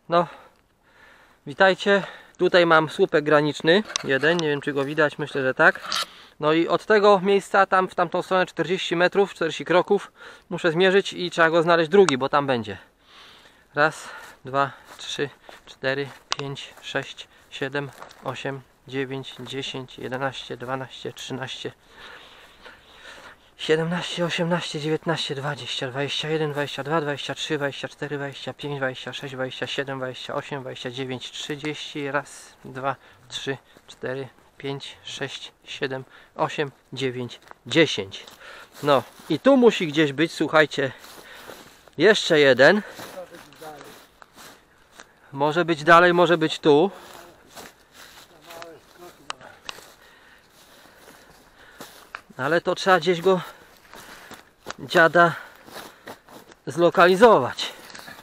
No, witajcie. Tutaj mam słupek graniczny, jeden, nie wiem czy go widać, myślę, że tak. No i od tego miejsca, tam w tamtą stronę 40 metrów, 40 kroków muszę zmierzyć i trzeba go znaleźć drugi, bo tam będzie. Raz, dwa, trzy, 4, 5, 6, 7, 8, 9, 10, 11, 12, 13, 17, 18, 19, 20, 21, 22, 23, 24, 25, 26, 27, 28, 29, 30. Raz, dwa, 3, 4, 5, 6, 7, 8, 9, 10. No i tu musi gdzieś być, słuchajcie, jeszcze jeden. Może być dalej, może być tu. Ale to trzeba gdzieś go, dziada, zlokalizować.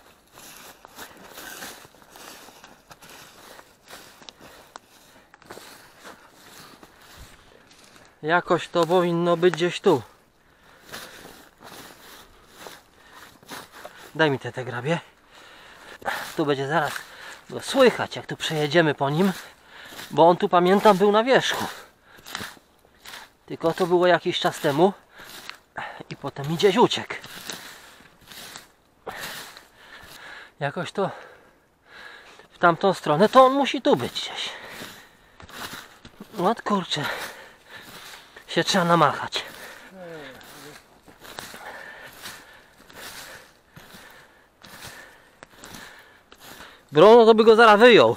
Jakoś to powinno być gdzieś tu. Daj mi te grabie. Tu będzie zaraz go słychać, jak tu przejedziemy po nim. Bo on tu, pamiętam, był na wierzchu. Tylko to było jakiś czas temu i potem mi gdzieś uciekł. Jakoś to w tamtą stronę, to on musi tu być gdzieś. No kurczę, się trzeba namachać. Brono to by go zaraz wyjął.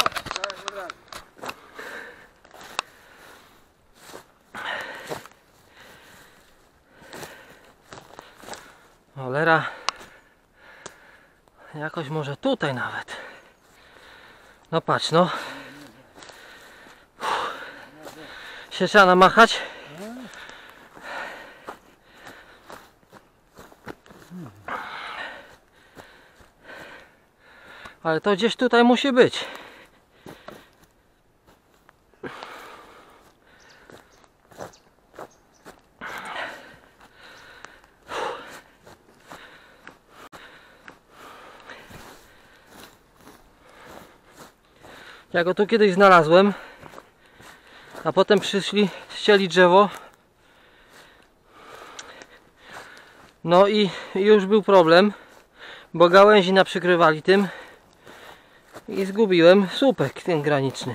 Cholera. Jakoś może tutaj nawet. No patrz, no. Się trzeba namachać. Ale to gdzieś tutaj musi być. Ja go tu kiedyś znalazłem, a potem przyszli ścieli drzewo. No i już był problem, bo gałęzi naprzykrywali tym i zgubiłem słupek ten graniczny.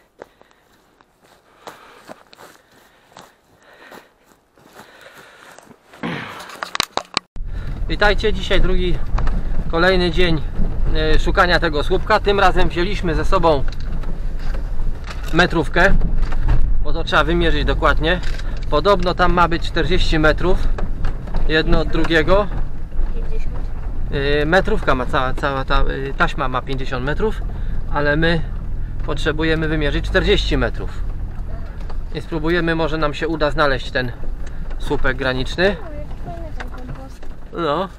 Witajcie, dzisiaj kolejny dzień szukania tego słupka. Tym razem wzięliśmy ze sobą metrówkę, bo to trzeba wymierzyć dokładnie. Podobno tam ma być 40 metrów jedno od drugiego. 50? Metrówka ma, cała ta taśma ma 50 metrów, ale my potrzebujemy wymierzyć 40 metrów. I spróbujemy, może nam się uda znaleźć ten słupek graniczny. No.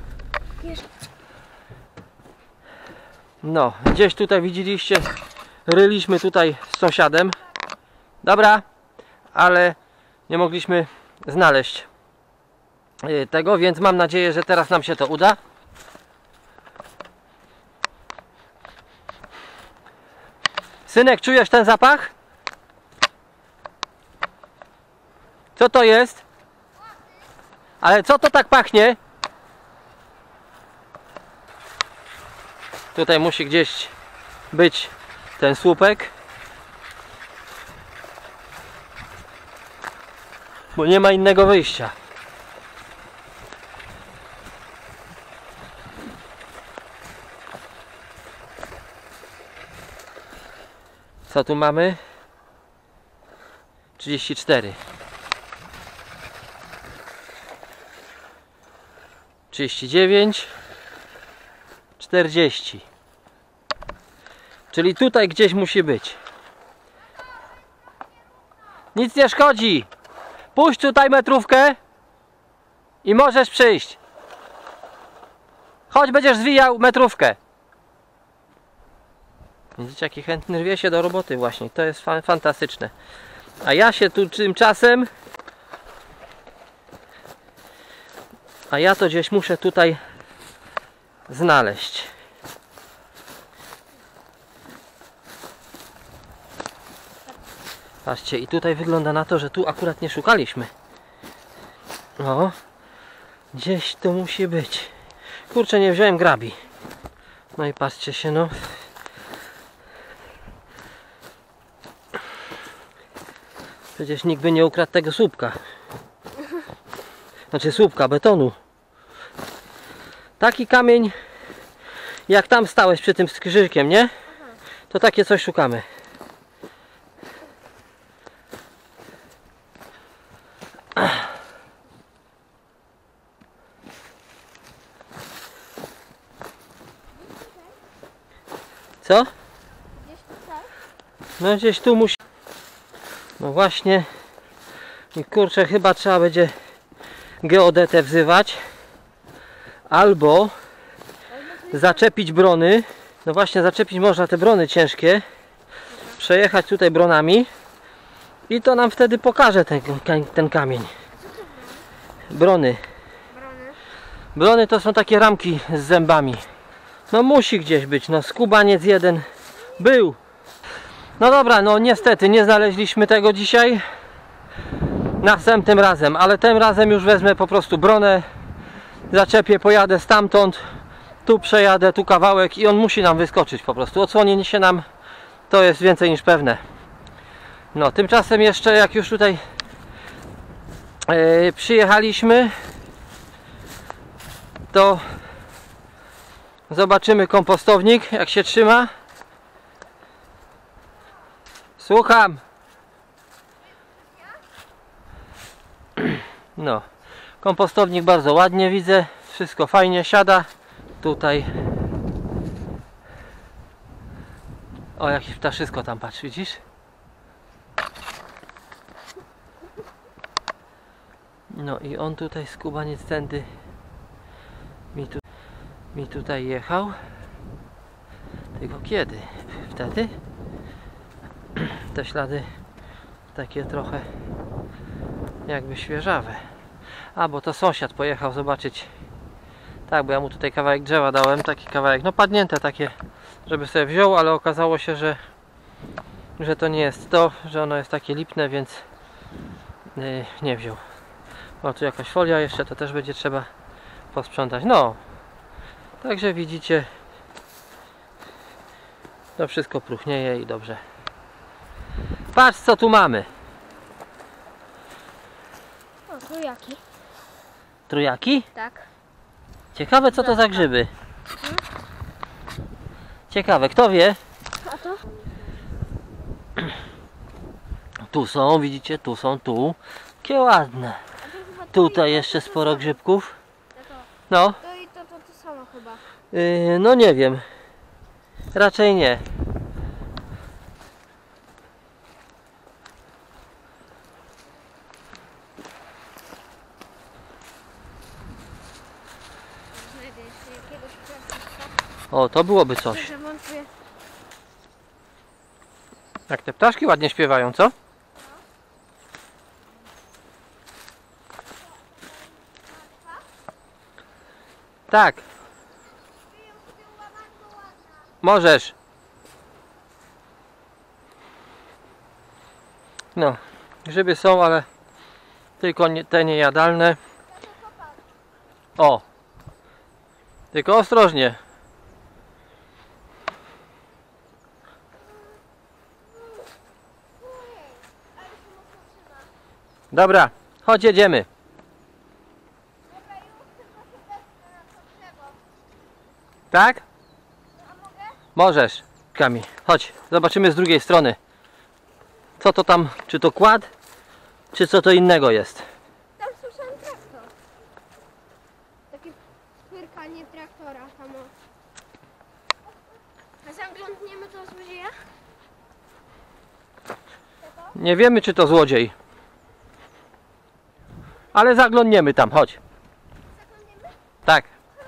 No, gdzieś tutaj widzieliście, ryliśmy tutaj z sąsiadem. Dobra, ale nie mogliśmy znaleźć tego, więc mam nadzieję, że teraz nam się to uda. Synek, czujesz ten zapach? Co to jest? Ale co to tak pachnie? Tutaj musi gdzieś być ten słupek, bo nie ma innego wyjścia. Co tu mamy? 34, 39, 40. Czyli tutaj gdzieś musi być. Nic nie szkodzi. Puść tutaj metrówkę i możesz przyjść. Chodź, będziesz zwijał metrówkę. Widzicie, jaki chętny rwie się do roboty właśnie. To jest fantastyczne. A ja się tu tymczasem... A ja to gdzieś muszę tutaj znaleźć. Patrzcie, i tutaj wygląda na to, że tu akurat nie szukaliśmy. O, gdzieś to musi być. Kurczę, nie wziąłem grabi. No i patrzcie się, no. Przecież nikt by nie ukradł tego słupka. Znaczy słupka betonu. Taki kamień, jak tam stałeś przy tym skrzyżkiem, nie? To takie coś szukamy. Co? No gdzieś tu musi... No właśnie. I kurczę, chyba trzeba będzie geodetę wzywać. Albo zaczepić brony. No właśnie, zaczepić można te brony ciężkie. Przejechać tutaj bronami. I to nam wtedy pokaże ten kamień. Brony. Brony to są takie ramki z zębami. No musi gdzieś być. No skubaniec jeden był. No dobra, no niestety nie znaleźliśmy tego dzisiaj. Następnym razem, ale tym razem już wezmę po prostu bronę. Zaczepię, pojadę stamtąd. Tu przejadę, tu kawałek i on musi nam wyskoczyć po prostu. Odsłonienie się nam to jest więcej niż pewne. No tymczasem jeszcze jak już tutaj przyjechaliśmy, to zobaczymy kompostownik, jak się trzyma. Słucham. No, kompostownik bardzo ładnie widzę, wszystko fajnie siada. Tutaj o, jakieś ptaszysko tam, patrz, widzisz? No i on tutaj skubaniec tędy mi tutaj jechał. Tylko kiedy? Wtedy? Te ślady takie trochę jakby świeżawe. A, bo to sąsiad pojechał zobaczyć. Tak, bo ja mu tutaj kawałek drzewa dałem, taki kawałek, no padnięte takie, żeby sobie wziął, ale okazało się, że to nie jest to, że ono jest takie lipne, więc nie wziął. O, tu jakaś folia jeszcze, to też będzie trzeba posprzątać. No, także widzicie, to wszystko próchnieje i dobrze. Patrz, co tu mamy. O, trójaki. Trójaki? Tak. Ciekawe, co to za grzyby. Ciekawe, kto wie? A to? Tu są, widzicie, tu są, tu. Jakie ładne. Tutaj jeszcze sporo grzybków. No. To i to samo chyba. No nie wiem. Raczej nie. Znajdę jeszcze jakiegoś plastika. O, to byłoby coś. Że wątpię. Jak te ptaszki ładnie śpiewają, co? Tak. Możesz. No, grzyby są, ale tylko te niejadalne. O. Tylko ostrożnie. Dobra, chodź, jedziemy. Tak? Możesz. Kami, chodź, zobaczymy z drugiej strony. Co to tam, czy to kład, czy co to innego jest? Tam słyszałem traktor. Takie pyrkanie traktora tam. A zaglądniemy do złodzieja? Nie wiemy, czy to złodziej. Ale zaglądniemy tam, chodź. Zaglądniemy? Tak.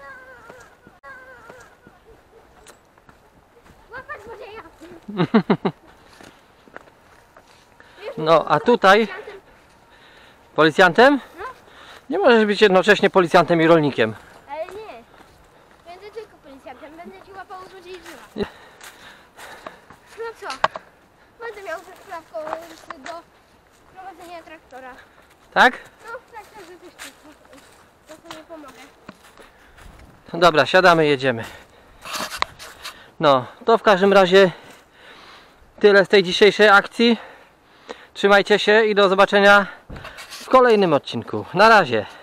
Łapać złodzieja! No, a tutaj... Policjantem? No. Nie możesz być jednocześnie policjantem i rolnikiem. Ale nie. Będę tylko policjantem. Będę ci łapał złodziei drzewa. No co? Będę miał ze sprawką do Tak? No, tak, że też to sobie pomogę. No dobra, siadamy, jedziemy. No, to w każdym razie tyle z tej dzisiejszej akcji. Trzymajcie się i do zobaczenia w kolejnym odcinku. Na razie.